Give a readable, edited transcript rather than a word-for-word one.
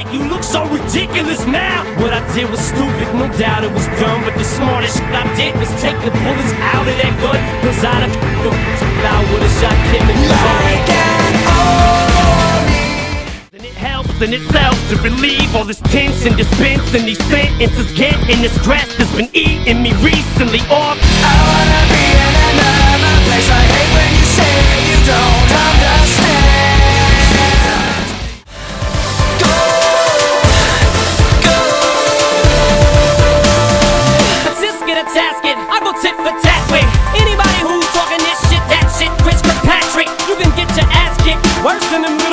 You look so ridiculous now. What I did was stupid, no doubt it was dumb, but the smartest shit I did was take the bullets out of that gun. Cause I'd have I would've shot Kim in the like an army. And it helps in itself to relieve all this tension dispensing these sentences, getting the stress that's been eating me recently off. I wanna be in another place. I hate when you say you don't understand. Go, go. Tisket a tasket, I go tit for tat with anybody who's talking this shit, that shit, Chris Kirkpatrick. You can get your ass kicked worse than a